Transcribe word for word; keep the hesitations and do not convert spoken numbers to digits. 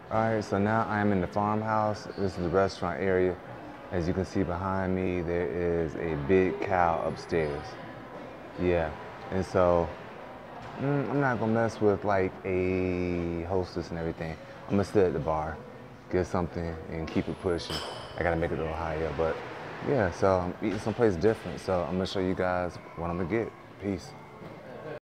All right, so now I am in the farmhouse. This is the restaurant area. As you can see behind me, there is a big cow upstairs. Yeah, and so mm, I'm not gonna mess with like a hostess and everything. I'm gonna sit at the bar, get something, and keep it pushing. I gotta make it a little higher, but yeah, so I'm eating someplace different. So I'm gonna show you guys what I'm gonna get. Peace.